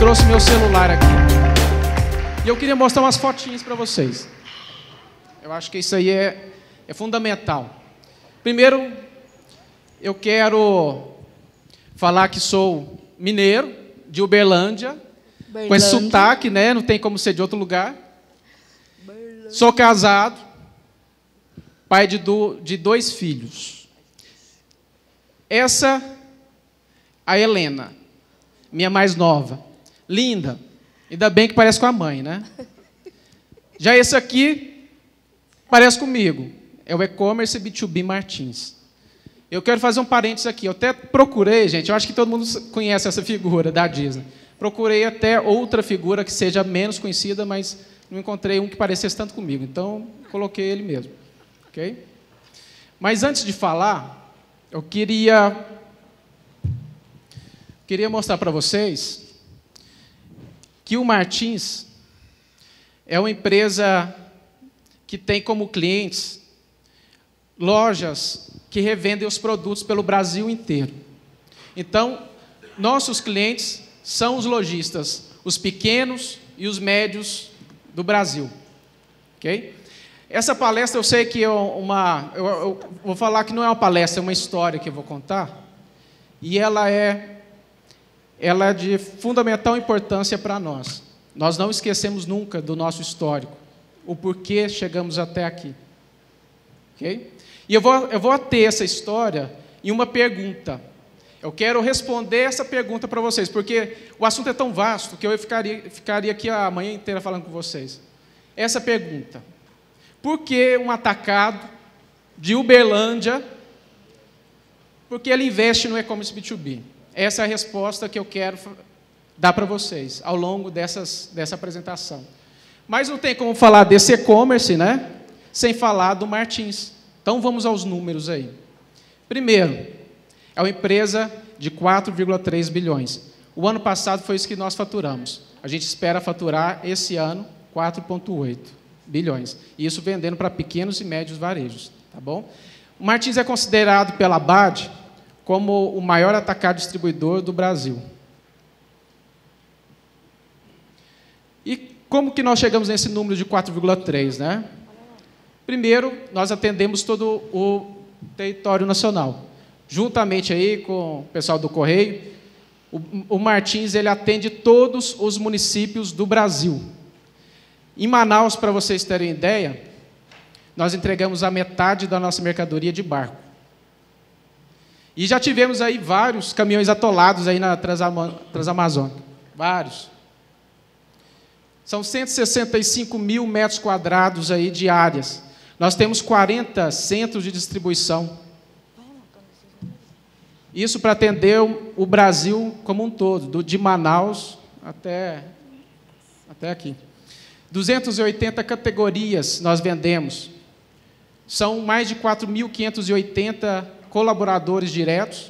trouxe meu celular aqui. E eu queria mostrar umas fotinhas para vocês. Eu acho que isso aí é fundamental. Primeiro, eu quero falar que sou mineiro, de Uberlândia, com esse sotaque, né? Não tem como ser de outro lugar. Sou casado, pai de 2 filhos. Essa, a Helena, minha mais nova. Linda. Ainda bem que parece com a mãe, né? Já esse aqui, parece comigo. É o e-commerce B2B Martins. Eu quero fazer um parênteses aqui. Eu até procurei, gente, eu acho que todo mundo conhece essa figura da Disney. Procurei até outra figura que seja menos conhecida, mas não encontrei um que parecesse tanto comigo. Então, coloquei ele mesmo. Ok? Mas antes de falar, eu queria mostrar para vocês que o Martins é uma empresa que tem como clientes lojas que revendem os produtos pelo Brasil inteiro. Então, nossos clientes são os lojistas, os pequenos e os médios do Brasil. Ok? Essa palestra, eu sei que é eu vou falar que não é uma palestra, é uma história que eu vou contar, e ela é de fundamental importância para nós. Nós não esquecemos nunca do nosso histórico, o porquê chegamos até aqui. Ok? E eu vou ter essa história em uma pergunta. Eu quero responder essa pergunta para vocês, porque o assunto é tão vasto que eu ficaria aqui a manhã inteira falando com vocês. Essa pergunta: por que um atacado de Uberlândia, por que ele investe no e-commerce B2B? Essa é a resposta que eu quero dar para vocês ao longo dessa apresentação. Mas não tem como falar desse e-commerce, né, sem falar do Martins. Então, vamos aos números aí. Primeiro, é uma empresa de 4,3 bilhões. O ano passado foi isso que nós faturamos. A gente espera faturar esse ano 4,8 bilhões. E isso vendendo para pequenos e médios varejos. Tá bom? O Martins é considerado pela BAD como o maior atacado distribuidor do Brasil. E como que nós chegamos nesse número de 4,3, né? Primeiro, nós atendemos todo o território nacional. Juntamente aí com o pessoal do Correio, o Martins ele atende todos os municípios do Brasil. Em Manaus, para vocês terem ideia, nós entregamos a metade da nossa mercadoria de barco. E já tivemos aí vários caminhões atolados aí na Transamazônica. Vários. São 165 mil metros quadrados aí de áreas. Nós temos 40 centros de distribuição. Isso para atender o Brasil como um todo, de Manaus até aqui. 280 categorias nós vendemos. São mais de 4.580 colaboradores diretos.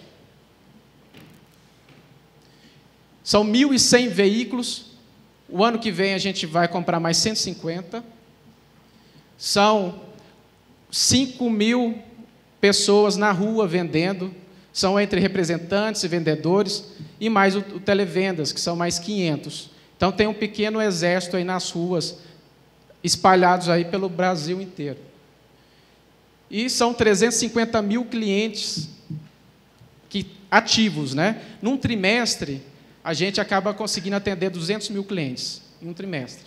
São 1.100 veículos. O ano que vem a gente vai comprar mais 150. São 5.000 pessoas na rua vendendo. São entre representantes e vendedores. E mais o televendas, que são mais 500. Então tem um pequeno exército aí nas ruas, espalhados aí pelo Brasil inteiro. E são 350 mil clientes ativos, né? Num trimestre, a gente acaba conseguindo atender 200 mil clientes, em um trimestre.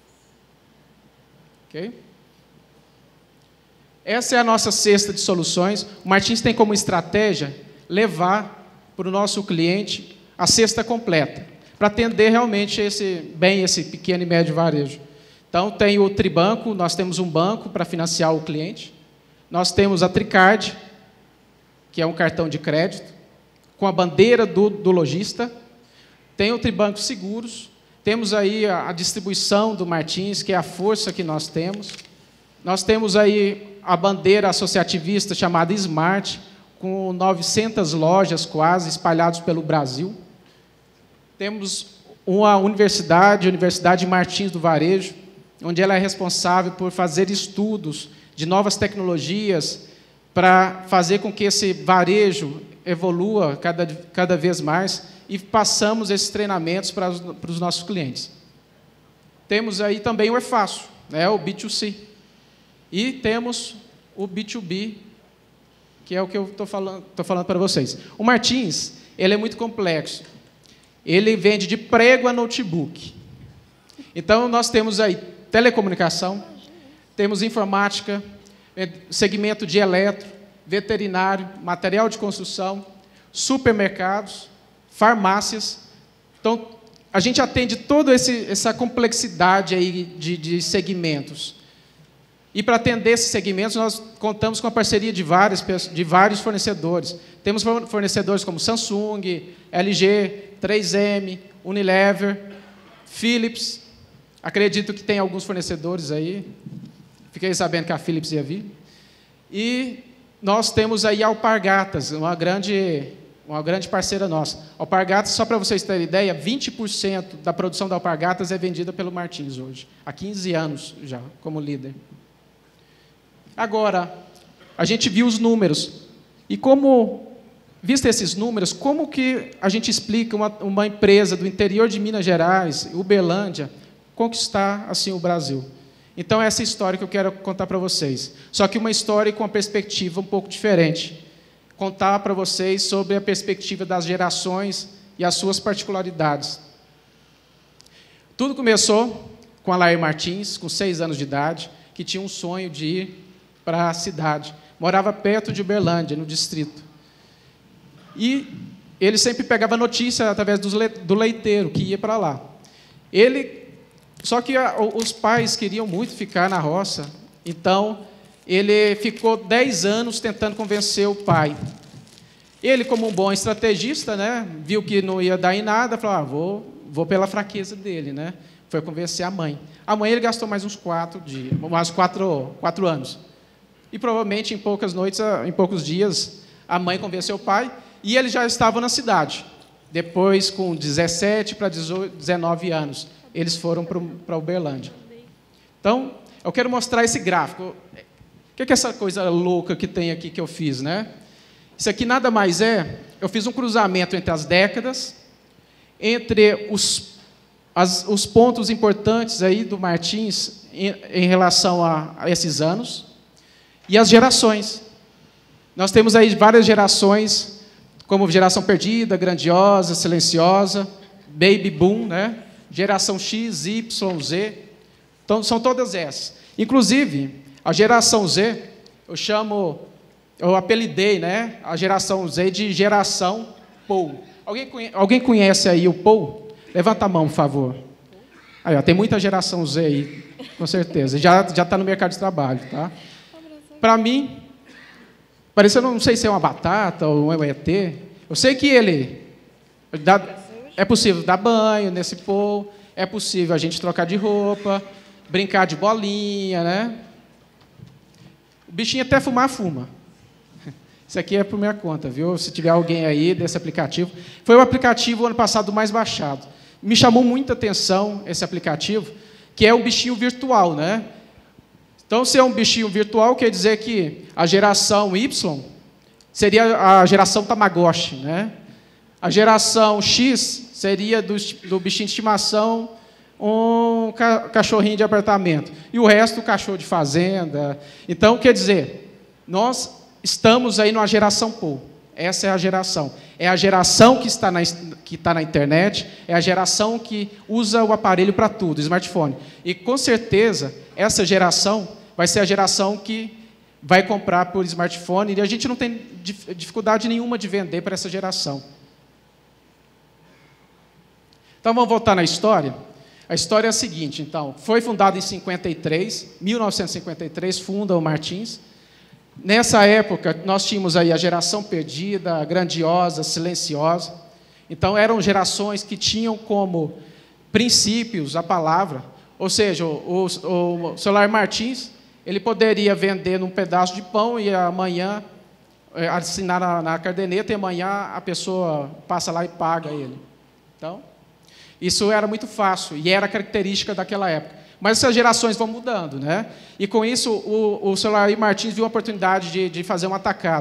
Ok? Essa é a nossa cesta de soluções. O Martins tem como estratégia levar para o nosso cliente a cesta completa, para atender realmente esse pequeno e médio varejo. Então, tem o Tribanco, nós temos um banco para financiar o cliente. Nós temos a Tricard, que é um cartão de crédito, com a bandeira do lojista. Tem o Tribanco Seguros. Temos aí a distribuição do Martins, que é a força que nós temos. Nós temos aí a bandeira associativista chamada Smart, com 900 lojas quase espalhadas pelo Brasil. Temos uma universidade, a Universidade Martins do Varejo, onde ela é responsável por fazer estudos de novas tecnologias para fazer com que esse varejo evolua cada vez mais e passamos esses treinamentos para os nossos clientes. Temos aí também o EFASO, né, o B2C. E temos o B2B, que é o que eu estou falando para vocês. O Martins, ele é muito complexo. Ele vende de prego a notebook. Então, nós temos aí telecomunicação, temos informática, segmento de eletro, veterinário, material de construção, supermercados, farmácias. Então, a gente atende toda essa complexidade aí de segmentos. E para atender esses segmentos, nós contamos com a parceria de vários fornecedores. Temos fornecedores como Samsung, LG, 3M, Unilever, Philips. Acredito que tem alguns fornecedores aí. Fiquei sabendo que a Philips ia vir. E nós temos aí a Alpargatas, uma grande parceira nossa. Alpargatas, só para vocês terem ideia, 20% da produção da Alpargatas é vendida pelo Martins hoje. Há 15 anos já, como líder. Agora, a gente viu os números. E visto esses números, como que a gente explica uma empresa do interior de Minas Gerais, Uberlândia, conquistar assim o Brasil? Então, essa é a história que eu quero contar para vocês. Só que uma história com uma perspectiva um pouco diferente. Contar para vocês sobre a perspectiva das gerações e as suas particularidades. Tudo começou com a Lair Martins, com 6 anos de idade, que tinha um sonho de ir para a cidade. Morava perto de Uberlândia, no distrito. E ele sempre pegava notícia através do leiteiro, que ia para lá. Só que os pais queriam muito ficar na roça, então ele ficou 10 anos tentando convencer o pai. Ele, como um bom estrategista, né, viu que não ia dar em nada, falou, vou pela fraqueza dele, né? Foi convencer a mãe. A mãe ele gastou mais uns 4 anos. E provavelmente em poucos dias, a mãe convenceu o pai e eles já estavam na cidade. Depois, com 17 para 19 anos, eles foram para Uberlândia. Então, eu quero mostrar esse gráfico. O que é essa coisa louca que tem aqui que eu fiz, né? Isso aqui nada mais eu fiz um cruzamento entre as décadas, entre os pontos importantes aí do Martins em relação a esses anos, e as gerações. Nós temos aí várias gerações, como geração perdida, grandiosa, silenciosa, baby boom, né? Geração X, Y, Z. Então, são todas essas. Inclusive, a geração Z, eu apelidei, né, a geração Z de geração Paul. Alguém conhece aí o Paul? Levanta a mão, por favor. Aí, tem muita geração Z aí, com certeza. Já está no mercado de trabalho, tá? Para mim, parece, eu não sei se é uma batata ou um ET. Eu sei que é possível dar banho nesse Paul, é possível a gente trocar de roupa, brincar de bolinha, né? O bichinho até fuma. Isso aqui é por minha conta, viu? Se tiver alguém aí desse aplicativo. Foi o aplicativo, ano passado, mais baixado. Me chamou muita atenção esse aplicativo, que é um bichinho virtual, né? Então, se é um bichinho virtual, quer dizer que a geração Y seria a geração Tamagotchi, né? A geração X seria do bichinho de estimação um cachorrinho de apartamento. E o resto, cachorro de fazenda. Então, quer dizer, nós estamos aí numa geração Paul. Essa é a geração. É a geração que está na internet, é a geração que usa o aparelho para tudo, o smartphone. E, com certeza, essa geração vai ser a geração que vai comprar por smartphone, e a gente não tem dificuldade nenhuma de vender para essa geração. Então, vamos voltar na história. A história é a seguinte, então. Foi fundado em 1953, funda o Martins. Nessa época, nós tínhamos aí a geração perdida, a grandiosa, silenciosa. Então, eram gerações que tinham como princípios a palavra. Ou seja, o Solar Martins, ele poderia vender num pedaço de pão e amanhã assinar na caderneta e amanhã a pessoa passa lá e paga ele. Então, isso era muito fácil e era característica daquela época. Mas essas gerações vão mudando, né? E com isso, o Solar Martins viu a oportunidade de fazer um atacado.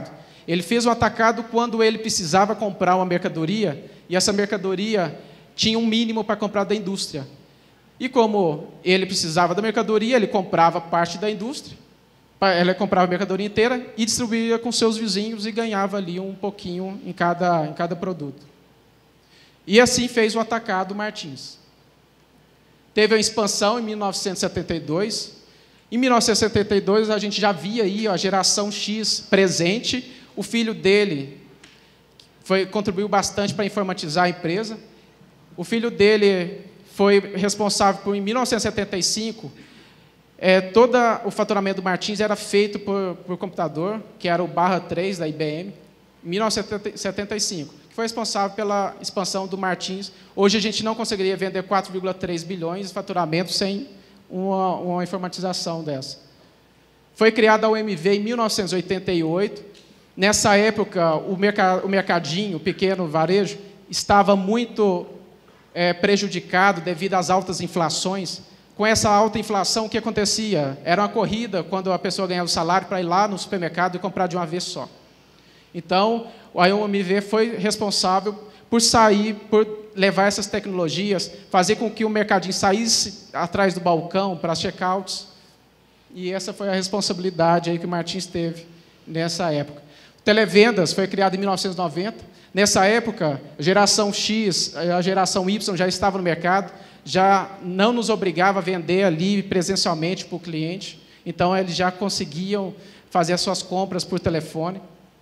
Ele fez o atacado quando ele precisava comprar uma mercadoria, e essa mercadoria tinha um mínimo para comprar da indústria. E como ele precisava da mercadoria, ele comprava parte da indústria, ele comprava a mercadoria inteira e distribuía com seus vizinhos e ganhava ali um pouquinho em cada produto. E assim fez o atacado Martins. Teve a expansão em 1972. Em 1972, a gente já via aí a geração X presente. O filho dele contribuiu bastante para informatizar a empresa. O filho dele foi responsável por, em 1975, todo o faturamento do Martins era feito por computador, que era o /3 da IBM, em 1975, que foi responsável pela expansão do Martins. Hoje a gente não conseguiria vender 4,3 bilhões de faturamento sem uma informatização dessa. Foi criada a UMV em 1988. Nessa época, o mercadinho, o pequeno varejo, estava muito prejudicado devido às altas inflações. Com essa alta inflação, o que acontecia? Era uma corrida, quando a pessoa ganhava o salário, para ir lá no supermercado e comprar de uma vez só. Então, a UMV foi responsável por levar essas tecnologias, fazer com que o mercadinho saísse atrás do balcão para as checkouts, e essa foi a responsabilidade aí que o Martins teve nessa época. Televendas foi criado em 1990. Nessa época, a geração X, a geração Y já estava no mercado, já não nos obrigava a vender ali presencialmente para o cliente, então eles já conseguiam fazer as suas compras por telefone.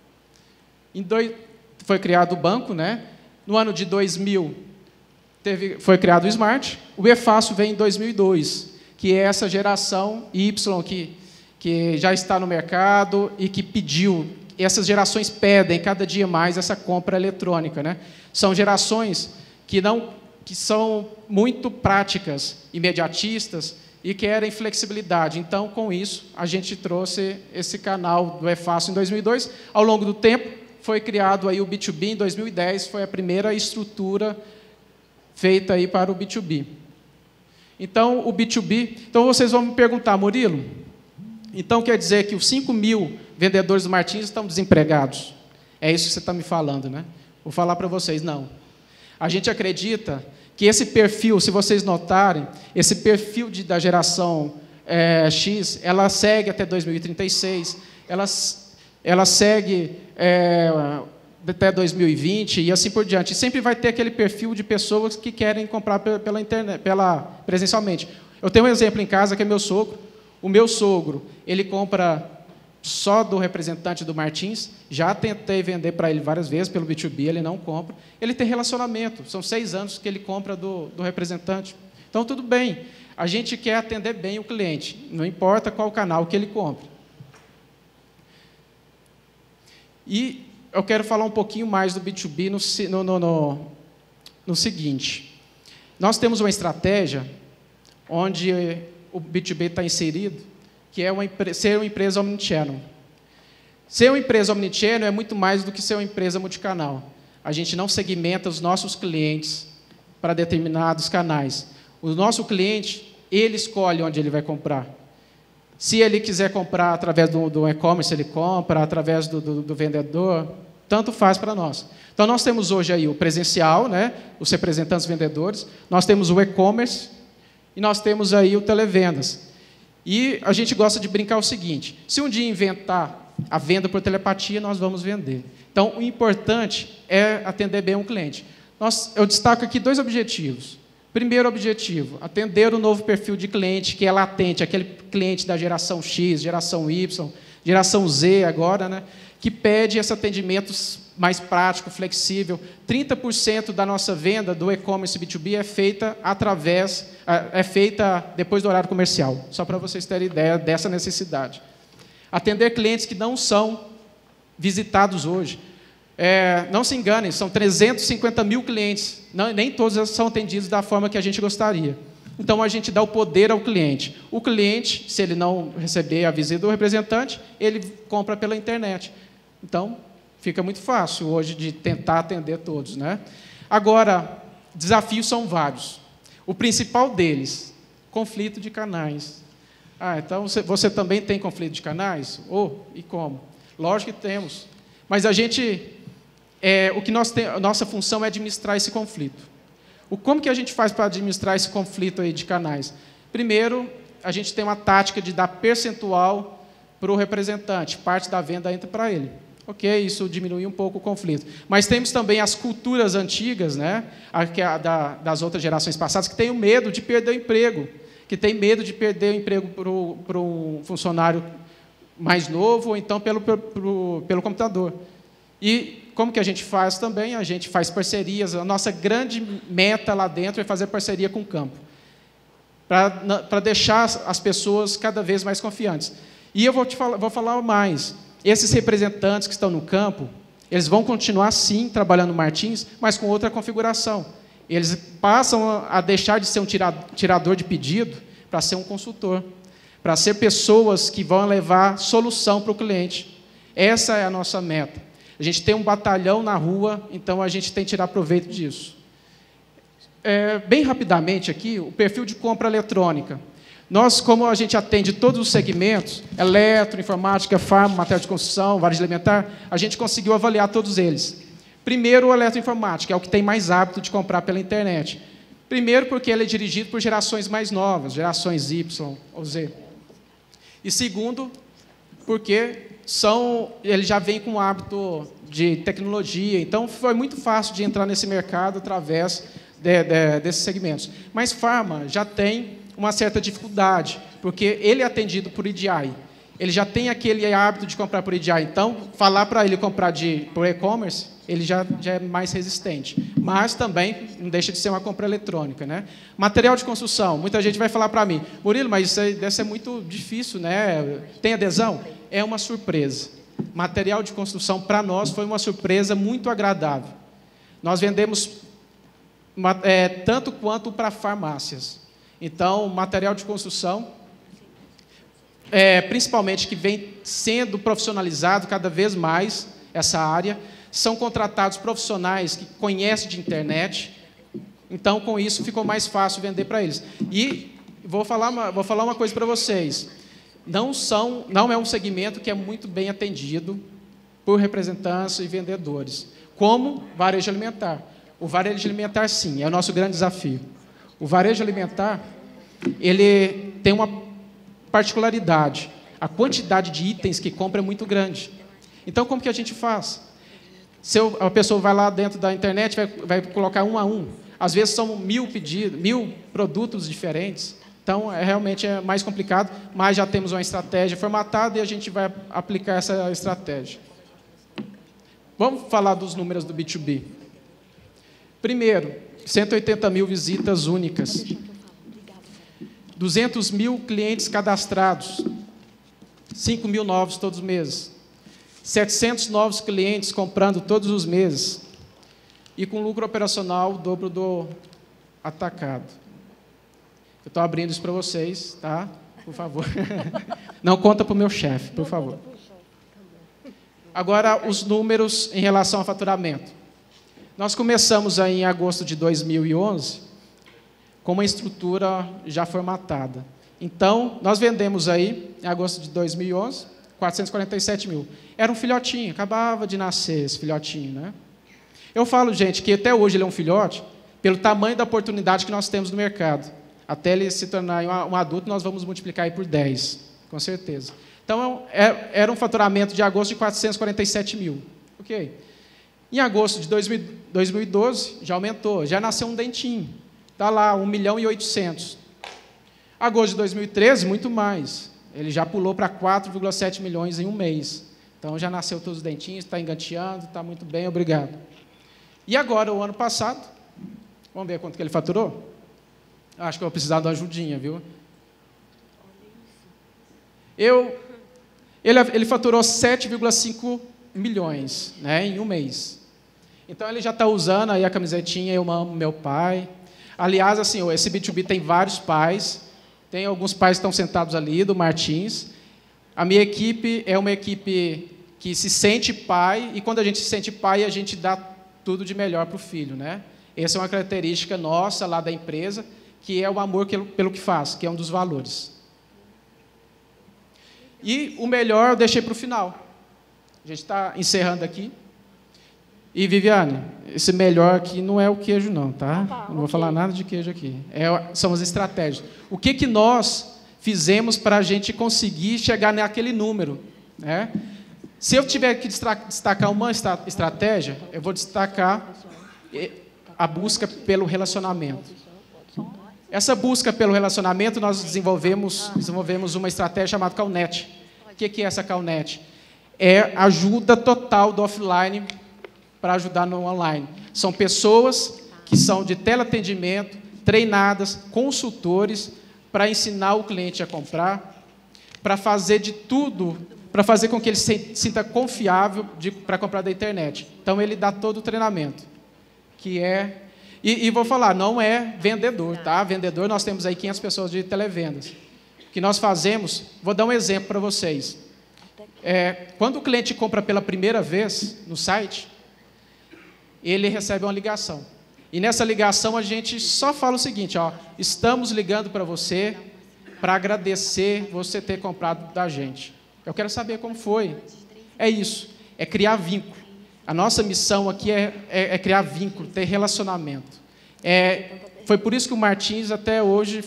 Foi criado o banco, né? No ano de 2000, foi criado o Smart. O eFácil veio em 2002, que é essa geração Y que já está no mercado e que pediu. Essas gerações pedem cada dia mais essa compra eletrônica, né? São gerações que são muito práticas, imediatistas e querem flexibilidade. Então, com isso, a gente trouxe esse canal do eFácil em 2002. Ao longo do tempo, foi criado aí o B2B em 2010, foi a primeira estrutura feita aí para o B2B. Então, o B2B... Então, vocês vão me perguntar, Murilo, então quer dizer que os 5 mil vendedores do Martins estão desempregados? É isso que você está me falando, né? Vou falar para vocês, não. A gente acredita que esse perfil, se vocês notarem, esse perfil da geração X, ela segue até 2036, ela segue até 2020 e assim por diante. E sempre vai ter aquele perfil de pessoas que querem comprar pela internet, presencialmente. Eu tenho um exemplo em casa que é meu sogro. O meu sogro, ele compra só do representante do Martins, já tentei vender para ele várias vezes pelo B2B, ele não compra. Ele tem relacionamento, são 6 anos que ele compra do representante. Então, tudo bem, a gente quer atender bem o cliente, não importa qual canal que ele compre. E eu quero falar um pouquinho mais do B2B no seguinte. Nós temos uma estratégia onde o B2B está inserido, que é ser uma empresa omnichannel. Ser uma empresa omnichannel é muito mais do que ser uma empresa multicanal. A gente não segmenta os nossos clientes para determinados canais. O nosso cliente, ele escolhe onde ele vai comprar. Se ele quiser comprar através do e-commerce, ele compra, através do vendedor, tanto faz para nós. Então, nós temos hoje aí o presencial, né, os representantes vendedores, nós temos o e-commerce e nós temos aí o televendas. E a gente gosta de brincar o seguinte, se um dia inventar a venda por telepatia, nós vamos vender. Então, o importante é atender bem um cliente. Eu destaco aqui 2 objetivos. Primeiro objetivo, atender o novo perfil de cliente que é latente, aquele cliente da geração X, geração Y, geração Z agora, né, que pede esse atendimento mais prático, flexível. 30% da nossa venda do e-commerce B2B é feita depois do horário comercial, só para vocês terem ideia dessa necessidade. Atender clientes que não são visitados hoje. Não se enganem, são 350 mil clientes, nem todos são atendidos da forma que a gente gostaria. Então, a gente dá o poder ao cliente. O cliente, se ele não receber a visita do representante, ele compra pela internet. Então, fica muito fácil hoje de tentar atender todos, né? Agora, desafios são vários. O principal deles, conflito de canais. Então você também tem conflito de canais? E como? Lógico que temos. Mas a gente, a nossa função é administrar esse conflito. Como que a gente faz para administrar esse conflito aí de canais? Primeiro, a gente tem uma tática de dar percentual para o representante, parte da venda entra para ele. Ok, isso diminui um pouco o conflito. Mas temos também as culturas antigas, né, das outras gerações passadas, que têm o medo de perder o emprego, que tem medo de perder o emprego para um funcionário mais novo, ou então pelo computador. E como que a gente faz também? A gente faz parcerias. A nossa grande meta lá dentro é fazer parceria com o campo, para deixar as pessoas cada vez mais confiantes. E eu vou falar mais. Esses representantes que estão no campo, eles vão continuar, sim, trabalhando no Martins, mas com outra configuração. Eles passam a deixar de ser um tirador de pedido para ser um consultor, para ser pessoas que vão levar solução para o cliente. Essa é a nossa meta. A gente tem um batalhão na rua, então a gente tem que tirar proveito disso. Bem rapidamente aqui, o perfil de compra eletrônica. Nós, como a gente atende todos os segmentos, eletro, informática, farma, material de construção, varejo alimentar, a gente conseguiu avaliar todos eles. Primeiro, o eletroinformática, é o que tem mais hábito de comprar pela internet. Primeiro, porque ele é dirigido por gerações mais novas, gerações Y ou Z. E segundo, porque ele já vem com o hábito de tecnologia, então foi muito fácil de entrar nesse mercado através desses segmentos. Mas farma já tem uma certa dificuldade, porque ele é atendido por EDI. Ele já tem aquele hábito de comprar por EDI, então, falar para ele comprar por e-commerce, ele já é mais resistente. Mas também não deixa de ser uma compra eletrônica, né? Material de construção, muita gente vai falar para mim, Murilo, mas isso aí deve ser muito difícil, né? Tem adesão? É uma surpresa. Material de construção, para nós, foi uma surpresa muito agradável. Nós vendemos tanto quanto para farmácias. Então, material de construção, principalmente que vem sendo profissionalizado cada vez mais essa área, são contratados profissionais que conhecem de internet, então, com isso, ficou mais fácil vender para eles. E vou falar uma coisa para vocês, não é um segmento que é muito bem atendido por representantes e vendedores, como varejo alimentar. O varejo alimentar, sim, é o nosso grande desafio. O varejo alimentar, ele tem uma particularidade. A quantidade de itens que compra é muito grande. Então, como que a gente faz? Se a pessoa vai lá dentro da internet, vai colocar um a um. Às vezes são 1000 pedidos, 1000 produtos diferentes. Então, realmente é mais complicado, mas já temos uma estratégia formatada e a gente vai aplicar essa estratégia. Vamos falar dos números do B2B. Primeiro, 180 mil visitas únicas. 200 mil clientes cadastrados. 5 mil novos todos os meses. 700 novos clientes comprando todos os meses. E com lucro operacional o dobro do atacado. Eu estou abrindo isso para vocês, tá? Por favor. Não conta para o meu chefe, por favor. Agora, os números em relação ao faturamento. Nós começamos aí em agosto de 2011 com uma estrutura já formatada. Então, nós vendemos aí, em agosto de 2011, 447 mil. Era um filhotinho, acabava de nascer esse filhotinho, né? Eu falo, gente, que até hoje ele é um filhote pelo tamanho da oportunidade que nós temos no mercado. Até ele se tornar um adulto, nós vamos multiplicar aí por 10, com certeza. Então, era um faturamento de agosto de 447 mil. Ok. Em agosto de 2012, já aumentou, já nasceu um dentinho. Está lá, 1.800.000. Agosto de 2013, muito mais. Ele já pulou para 4,7 milhões em um mês. Então, já nasceu todos os dentinhos, está engateando, está muito bem, obrigado. E agora, o ano passado, vamos ver quanto que ele faturou? Acho que eu vou precisar de uma ajudinha, viu? Ele faturou 7,5 milhões, né, em um mês. Então, ele já está usando aí a camisetinha Eu Amo Meu Pai. Aliás, assim, esse B2B tem vários pais. Tem alguns pais que estão sentados ali, do Martins. A minha equipe é uma equipe que se sente pai, e quando a gente se sente pai, a gente dá tudo de melhor para o filho, né? Essa é uma característica nossa lá da empresa, que é o amor pelo que faz, que é um dos valores. E o melhor eu deixei para o final. A gente está encerrando aqui. E, Viviane, esse melhor aqui não é o queijo, não, tá? Não vou falar nada de queijo aqui. São as estratégias. O que nós fizemos para a gente conseguir chegar naquele número, né? Se eu tiver que destacar uma estratégia, eu vou destacar a busca pelo relacionamento. Essa busca pelo relacionamento, nós desenvolvemos uma estratégia chamada CalNet. O que é essa CalNet? É ajuda total do offline para ajudar no online. São pessoas que são de teleatendimento, treinadas, consultores, para ensinar o cliente a comprar, para fazer de tudo, para fazer com que ele se sinta confiável para comprar da internet. Então, ele dá todo o treinamento, que é... E vou falar, não é vendedor, tá? Vendedor, nós temos aí 500 pessoas de televendas. O que nós fazemos, vou dar um exemplo para vocês. Quando o cliente compra pela primeira vez no site, ele recebe uma ligação. E nessa ligação a gente só fala o seguinte, ó, estamos ligando para você para agradecer você ter comprado da gente. Eu quero saber como foi. É isso, é criar vínculo. A nossa missão aqui é criar vínculo, ter relacionamento. Foi por isso que o Martins até hoje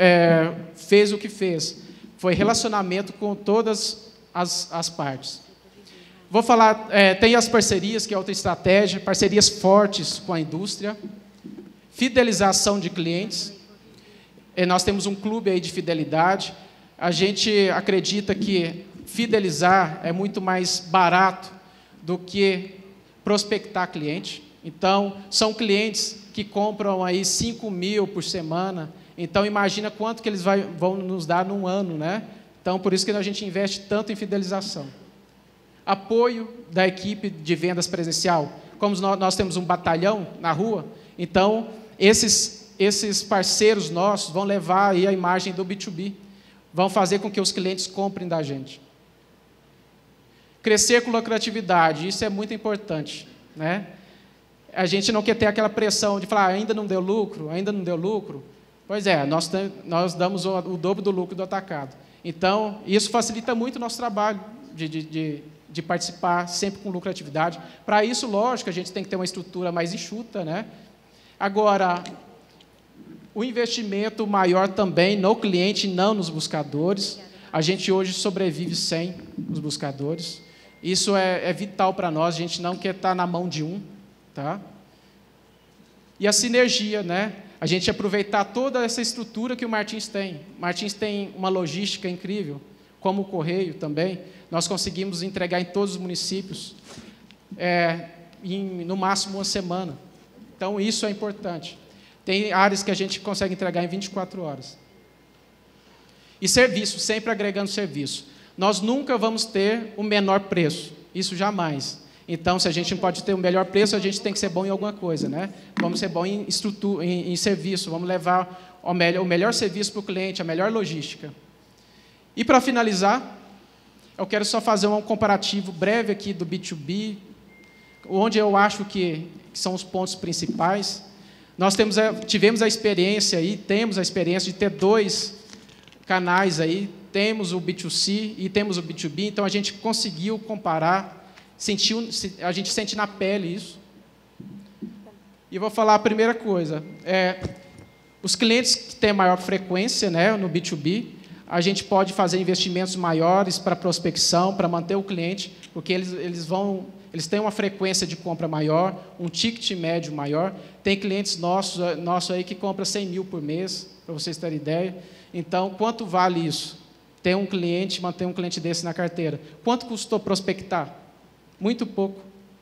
fez o que fez. Foi relacionamento com todas as partes. Vou falar, tem as parcerias, que é outra estratégia, parcerias fortes com a indústria, fidelização de clientes. Nós temos um clube aí de fidelidade. A gente acredita que fidelizar é muito mais barato do que prospectar cliente. Então, são clientes que compram aí 5 mil por semana. Então, imagina quanto que eles vão nos dar num ano, né? Então, por isso que a gente investe tanto em fidelização. Apoio da equipe de vendas presencial. Como nós temos um batalhão na rua, então, esses parceiros nossos vão levar aí a imagem do B2B, vão fazer com que os clientes comprem da gente. Crescer com lucratividade, isso é muito importante, né? A gente não quer ter aquela pressão de falar, ainda não deu lucro, ainda não deu lucro. Pois é, nós damos o dobro do lucro do atacado. Então, isso facilita muito o nosso trabalho de participar sempre com lucratividade. Para isso, lógico, a gente tem que ter uma estrutura mais enxuta, né? Agora, o investimento maior também no cliente, não nos buscadores. A gente hoje sobrevive sem os buscadores. Isso é vital para nós, a gente não quer estar na mão de um. Tá? E a sinergia, né? A gente aproveitar toda essa estrutura que o Martins tem. O Martins tem uma logística incrível, como o Correio também. Nós conseguimos entregar em todos os municípios, no máximo uma semana. Então, isso é importante. Tem áreas que a gente consegue entregar em 24 horas. E serviço, sempre agregando serviço. Nós nunca vamos ter o menor preço, isso jamais. Então, se a gente não pode ter o melhor preço, a gente tem que ser bom em alguma coisa, né? Vamos ser bom em estrutura, em serviço, vamos levar o melhor serviço para o cliente, a melhor logística. E, para finalizar, eu quero só fazer um comparativo breve aqui do B2B, onde eu acho que são os pontos principais. Nós tivemos a experiência aí, temos a experiência de ter 2 canais aí, temos o B2C e temos o B2B, então a gente conseguiu comparar, a gente sente na pele isso. E eu vou falar a primeira coisa, os clientes que têm maior frequência, né, no B2B, a gente pode fazer investimentos maiores para prospecção, para manter o cliente, porque eles têm uma frequência de compra maior, um ticket médio maior. Tem clientes nossos aí que compram 100 mil por mês, para vocês terem ideia. Então, quanto vale isso? Ter um cliente, manter um cliente desse na carteira. Quanto custou prospectar? Muito pouco.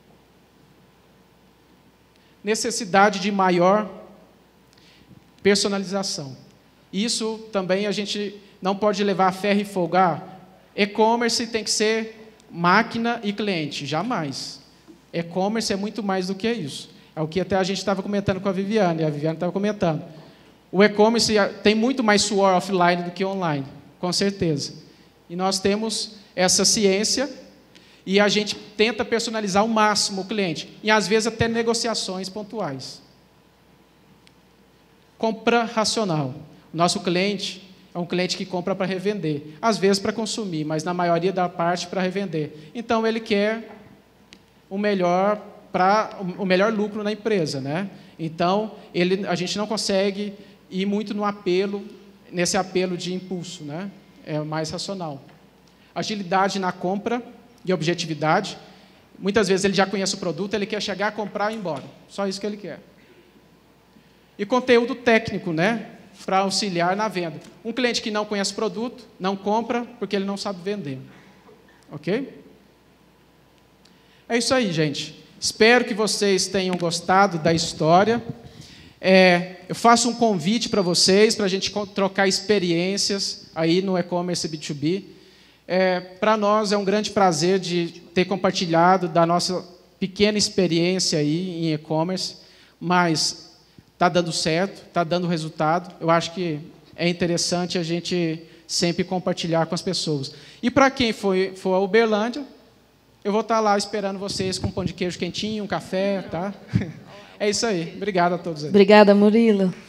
Necessidade de maior personalização. Isso também a gente não pode levar a ferro e folgar. E-commerce tem que ser máquina e cliente, jamais. E-commerce é muito mais do que isso. É o que até a gente estava comentando com a Viviane estava comentando. O e-commerce tem muito mais suor offline do que online, com certeza. E nós temos essa ciência e a gente tenta personalizar ao máximo o cliente, e às vezes até negociações pontuais. Compra racional. Nosso cliente, É um cliente que compra para revender. Às vezes para consumir, mas na maioria da parte para revender. Então, ele quer o melhor lucro na empresa, né? Então, a gente não consegue ir muito nesse apelo de impulso, né? É mais racional. Agilidade na compra e objetividade. Muitas vezes ele já conhece o produto, ele quer chegar, comprar e ir embora. Só isso que ele quer. E conteúdo técnico, né? Para auxiliar na venda. Um cliente que não conhece o produto, não compra, porque ele não sabe vender. Ok? É isso aí, gente. Espero que vocês tenham gostado da história. Eu faço um convite para vocês, para a gente trocar experiências aí no e-commerce B2B. Para nós é um grande prazer de ter compartilhado da nossa pequena experiência aí em e-commerce, mas está dando certo, está dando resultado. Eu acho que é interessante a gente sempre compartilhar com as pessoas. E para quem for a Uberlândia, eu vou estar lá esperando vocês com um pão de queijo quentinho, um café, tá? É isso aí. Obrigado a todos aí. Obrigada, Murilo.